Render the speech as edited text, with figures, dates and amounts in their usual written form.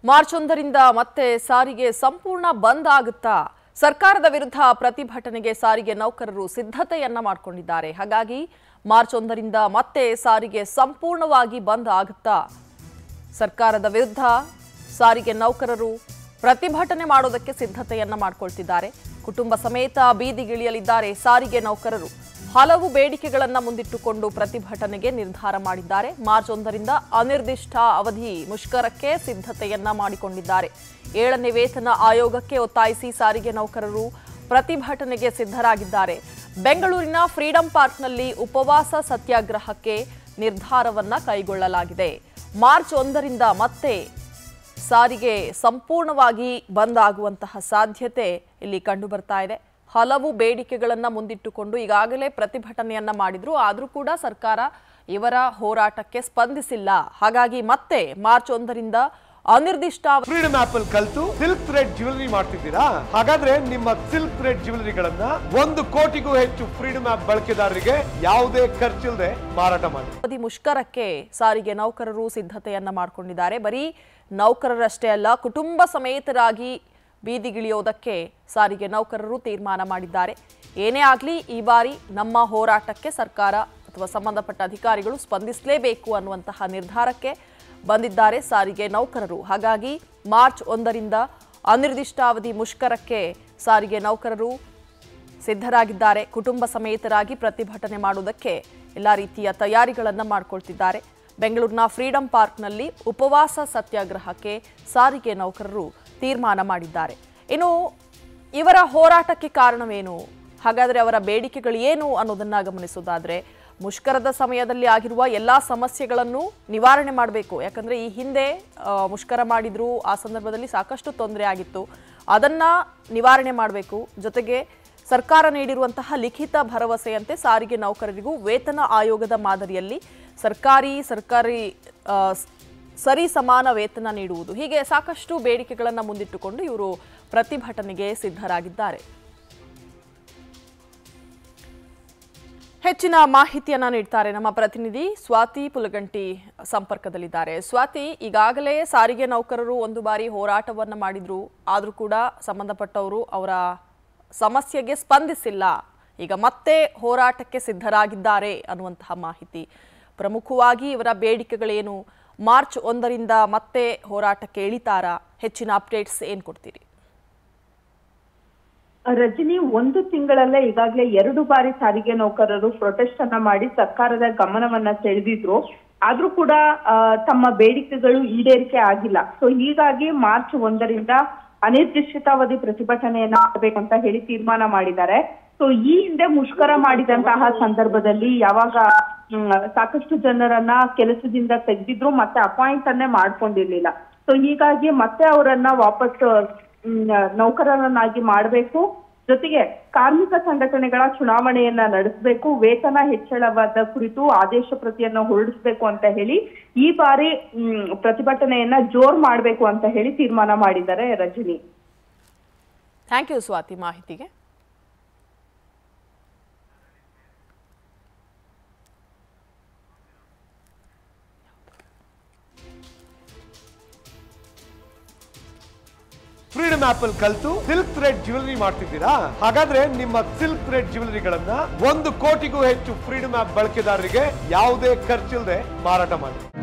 March 1ರಿಂದ ಮತ್ತೆ ಸಾರಿಗೆ ಸಂಪೂರ್ಣ ಬಂದ್ ಆಗುತ್ತಾ? ಸರ್ಕಾರದ ವಿರುದ್ಧ ಪ್ರತಿಭಟನೆಗೆ ಸಾರಿಗೆ ನೌಕರರು ಸಿದ್ಧತೆಯನ್ನ ಮಾಡಿಕೊಂಡಿದ್ದಾರೆ. ಹಾಗಾಗಿ ಮಾರ್ಚ್ 1ರಿಂದ ಮತ್ತೆ ಸಾರಿಗೆ ಸಂಪೂರ್ಣವಾಗಿ ಬಂದ್ ಆಗುತ್ತಾ? ಸರ್ಕಾರದ ವಿರುದ್ಧ ಸಾರಿಗೆ ನೌಕರರು ಪ್ರತಿಭಟನೆ ಮಾಡೋದಕ್ಕೆ ಸಿದ್ಧತೆಯನ್ನ ಮಾಡಿಕೊಳ್ಳುತ್ತಿದ್ದಾರೆ. ಕುಟುಂಬ ಸಮೇತ ಬೀದಿಗಿಳಿಯಲಿದ್ದಾರೆ ಸಾರಿಗೆ ನೌಕರರು. ಹಲವು ಬೇಡಿಕೆಗಳನ್ನು ಮುಂದಿಟ್ಟುಕೊಂಡು ಪ್ರತಿಭಟನೆಗೆ ನಿರ್ಧಾರ ಮಾಡಿದ್ದಾರೆ. ಮಾರ್ಚ್ 1ರಿಂದ ಅನಿರ್ದಿಷ್ಟ ಅವಧಿ ಮುಷ್ಕರಕ್ಕೆ ಸಿದ್ಧತೆಯನ್ನ ಮಾಡಿಕೊಂಡಿದ್ದಾರೆ. 7ನೇ ವೇತನ ಆಯೋಗಕ್ಕೆ ಒತ್ತಾಯಿಸಿ ಸಾರಿಗೆ ನೌಕರರು ಪ್ರತಿಭಟನೆಗೆ ಸಿದ್ಧರಾಗಿದ್ದಾರೆ. ಬೆಂಗಳೂರಿನ ಫ್ರೀಡಂ ಪಾರ್ಕ್ನಲ್ಲಿ ಉಪವಾಸ ಸತ್ಯಾಗ್ರಹಕ್ಕೆ ನಿರ್ಧಾರವನ್ನ ಕೈಗೊಳ್ಳಲಾಗಿದೆ. ಮಾರ್ಚ್ 1ರಿಂದ ಮತ್ತೆ ಸಾರಿಗೆ ಸಂಪೂರ್ಣವಾಗಿ ಬಂದ್ ಆಗುವಂತಹ ಸಾಧ್ಯತೆ ಇಲ್ಲಿ ಕಂಡು ಬರ್ತಾ ಇದೆ. ಹಲವು ಬೇಡಿಕೆಗಳನ್ನು ಮುಂದಿಟ್ಟುಕೊಂಡು ಈಗಾಗಲೇ ಪ್ರತಿಭಟನೆಯನ್ನ ಮಾಡಿದ್ರು. ಆದರೂ ಕೂಡ ಸರ್ಕಾರ ಇವರ ಹೋರಾಟಕ್ಕೆ ಸ್ಪಂದಿಸಿಲ್ಲ. ಹಾಗಾಗಿ ಮತ್ತೆ ಮಾರ್ಚ್ 1ರಿಂದ ಅನಿರ್ದಿಷ್ಟ ಫ್ರೀಡಮ್ ಆಪ್ ಅಲ್ಲಿ ಕಲಿತು ಸಿಲ್ಕ್ ಥ್ರೆಡ್ ಜ್ಯುವೆಲರಿ ಮಾಡ್ತಿದ್ದೀರಾ? ಹಾಗಾದ್ರೆ ನಿಮ್ಮ ಸಿಲ್ಕ್ ಥ್ರೆಡ್ ಜ್ಯುವೆಲರಿಗಳನ್ನ 1 ಕೋಟಿಗೂ ಹೆಚ್ಚು ಫ್ರೀಡಮ್ ಆಪ್ ಬಳಕೆದಾರರಿಗೆ ಯಾವುದೇ ಖರ್ಚಿಲ್ಲದೆ ಮಾರಾಟ ಮಾಡಿ. ಮುಷ್ಕರಕ್ಕೆ ಸಾರಿಗೆ ನೌಕರರು ಸಿದ್ಧತೆಯನ್ನ ಮಾಡಿಕೊಂಡಿದ್ದಾರೆ. ಬರೀ ನೌಕರರಷ್ಟೇ ಅಲ್ಲ, ಕುಟುಂಬ ಸಮೇತರಾಗಿ ಬೀದಿಗಿಳಿಯೋದಕ್ಕೆ ಸಾರಿಗೆ ನೌಕರರು ತೀರ್ಮಾನ ಮಾಡಿದ್ದಾರೆ. ಏನೇ ಆಗಲಿ ಈ ಬಾರಿ ನಮ್ಮ ಹೋರಾಟಕ್ಕೆ ಸರ್ಕಾರ ಅಥವಾ ಸಂಬಂಧಪಟ್ಟ ಅಧಿಕಾರಿಗಳು ಸ್ಪಂದಿಸಲೇಬೇಕು ಅನ್ನುವಂತಹ ನಿರ್ಧಾರಕ್ಕೆ ಬಂದಿದ್ದಾರೆ ಸಾರಿಗೆ ನೌಕರರು. ಹಾಗಾಗಿ ಮಾರ್ಚ್ 1ರಿಂದ ಅನಿರ್ದಿಷ್ಟಾವಧಿ ಮುಷ್ಕರಕ್ಕೆ ಸಾರಿಗೆ ನೌಕರರು ಸಿದ್ಧರಾಗಿದ್ದಾರೆ. ಕುಟುಂಬ ಸಮೇತರಾಗಿ ಪ್ರತಿಭಟನೆ ಮಾಡುವುದಕ್ಕೆ ಎಲ್ಲ ರೀತಿಯ ತಯಾರಿಗಳನ್ನು ಮಾಡಿಕೊಳ್ತಿದ್ದಾರೆ. ಬೆಂಗಳೂರಿನ ಫ್ರೀಡಂ ಪಾರ್ಕ್ನಲ್ಲಿ ಉಪವಾಸ ಸತ್ಯಾಗ್ರಹಕ್ಕೆ ಸಾರಿಗೆ ನೌಕರರು ತೀರ್ಮಾನ ಮಾಡಿದ್ದಾರೆ. ಇನ್ನು ಇವರ ಹೋರಾಟಕ್ಕೆ ಕಾರಣವೇನು, ಹಾಗಾದರೆ ಅವರ ಬೇಡಿಕೆಗಳು ಏನು ಅನ್ನೋದನ್ನ ಗಮನಿಸೋದಾದ್ರೆ, ಮುಷ್ಕರದ ಸಮಯದಲ್ಲಿ ಆಗಿರುವ ಎಲ್ಲ ಸಮಸ್ಯೆಗಳನ್ನು ನಿವಾರಣೆ ಮಾಡಬೇಕು. ಯಾಕಂದ್ರೆ ಈ ಹಿಂದೆ ಮುಷ್ಕರ ಮಾಡಿದ್ರು, ಆ ಸಂದರ್ಭದಲ್ಲಿ ಸಾಕಷ್ಟು ತೊಂದರೆ ಆಗಿತ್ತು. ಅದನ್ನ ನಿವಾರಣೆ ಮಾಡಬೇಕು. ಜೊತೆಗೆ ಸರ್ಕಾರ ನೀಡಿರುವಂತಹ ಲಿಖಿತ ಭರವಸೆಯಂತೆ ಸಾರಿಗೆ ನೌಕರರಿಗೂ ವೇತನ ಆಯೋಗದ ಮಾದರಿಯಲ್ಲಿ ಸರ್ಕಾರಿ ಸರಿ ಸಮಾನ ವೇತನ ನೀಡುವುದು, ಹೀಗೆ ಸಾಕಷ್ಟು ಬೇಡಿಕೆಗಳನ್ನು ಮುಂದಿಟ್ಟುಕೊಂಡು ಇವರು ಪ್ರತಿಭಟನೆಗೆ ಸಿದ್ಧರಾಗಿದ್ದಾರೆ. ಹೆಚ್ಚಿನ ಮಾಹಿತಿಯನ್ನ ನೀಡ್ತಾರೆ ನಮ್ಮ ಪ್ರತಿನಿಧಿ ಸ್ವಾತಿ ಪುಲಗಂಟಿ ಸಂಪರ್ಕದಲ್ಲಿದ್ದಾರೆ. ಸ್ವಾತಿ, ಈಗಾಗಲೇ ಸಾರಿಗೆ ನೌಕರರು ಒಂದು ಬಾರಿ ಹೋರಾಟವನ್ನು ಮಾಡಿದ್ರು, ಆದರೂ ಕೂಡ ಸಂಬಂಧಪಟ್ಟವರು ಅವರ ಸಮಸ್ಯೆಗೆ ಸ್ಪಂದಿಸಿಲ್ಲ. ಈಗ ಮತ್ತೆ ಹೋರಾಟಕ್ಕೆ ಸಿದ್ಧರಾಗಿದ್ದಾರೆ ಅನ್ನುವಂತಹ ಮಾಹಿತಿ. ಪ್ರಮುಖವಾಗಿ ಇವರ ಬೇಡಿಕೆಗಳೇನು? ಮಾರ್ಚ್ 1ರಿಂದ ಮತ್ತೆ ಹೋರಾಟಕ್ಕೆ ಇಳಿತಾರಾ? ಹೆಚ್ಚಿನ ಅಪ್ಡೇಟ್ಸ್ ಏನ್ ಕೊಡ್ತೀರಿ? ರಜನಿ, 1 ತಿಂಗಳಲ್ಲೇ ಈಗಾಗಲೇ 2 ಬಾರಿ ಸಾರಿಗೆ ನೌಕರರು ಪ್ರೊಟೆಸ್ಟ್ ಅನ್ನ ಮಾಡಿ ಸರ್ಕಾರದ ಗಮನವನ್ನ ಸೆಳೆದಿದ್ರು. ಆದ್ರೂ ಕೂಡ ತಮ್ಮ ಬೇಡಿಕೆಗಳು ಈಡೇರಿಕೆ ಆಗಿಲ್ಲ. ಸೊ ಹೀಗಾಗಿ ಮಾರ್ಚ್ 1ರಿಂದ ಅನಿರ್ದಿಷ್ಟಾವಧಿ ಪ್ರತಿಭಟನೆಯನ್ನ ಮಾಡಬೇಕಂತ ಹೇಳಿ ತೀರ್ಮಾನ ಮಾಡಿದ್ದಾರೆ. ಸೊ ಈ ಹಿಂದೆ ಮುಷ್ಕರ ಮಾಡಿದಂತಹ ಸಂದರ್ಭದಲ್ಲಿ ಯಾವಾಗ ಸಾಕಷ್ಟು ಜನರನ್ನ ಕೆಲಸದಿಂದ ತೆಗೆದಿದ್ರು, ಮತ್ತೆ ಅಪಾಯಿಂಟ್ ಅನ್ನೇ ಮಾಡ್ಕೊಂಡಿರ್ಲಿಲ್ಲ. ಸೊ ಹೀಗಾಗಿ ಮತ್ತೆ ಅವರನ್ನ ವಾಪಸ್ ನೌಕರರನ್ನಾಗಿ ಮಾಡಬೇಕು. ಜೊತೆಗೆ ಕಾರ್ಮಿಕ ಸಂಘಟನೆಗಳ ಚುನಾವಣೆಯನ್ನ ನಡೆಸಬೇಕು, ವೇತನ ಹೆಚ್ಚಳವಾದ ಕುರಿತು ಆದೇಶ ಪ್ರತಿಯನ್ನ ಹೊರಡಿಸಬೇಕು ಅಂತ ಹೇಳಿ ಈ ಬಾರಿ ಪ್ರತಿಭಟನೆಯನ್ನ ಜೋರ್ ಮಾಡಬೇಕು ಅಂತ ಹೇಳಿ ತೀರ್ಮಾನ ಮಾಡಿದ್ದಾರೆ. ರಜನಿ, ಥ್ಯಾಂಕ್ ಯು ಸ್ವಾತಿ ಮಾಹಿತಿಗೆ. ಫ್ರೀಡಮ್ ಆಪ್ ಅಲ್ಲಿ ಕಲಿತು ಸಿಲ್ಕ್ ಥ್ರೆಡ್ ಜ್ಯುವೆಲರಿ ಮಾಡ್ತಿದ್ದೀರಾ? ಹಾಗಾದ್ರೆ ನಿಮ್ಮ ಸಿಲ್ಕ್ ಥ್ರೆಡ್ ಜ್ಯುವೆಲರಿಗಳನ್ನ 1 ಕೋಟಿಗೂ ಹೆಚ್ಚು ಫ್ರೀಡಮ್ ಆಪ್ ಬಳಕೆದಾರರಿಗೆ ಯಾವುದೇ ಖರ್ಚಿಲ್ಲದೆ ಮಾರಾಟ ಮಾಡಿ.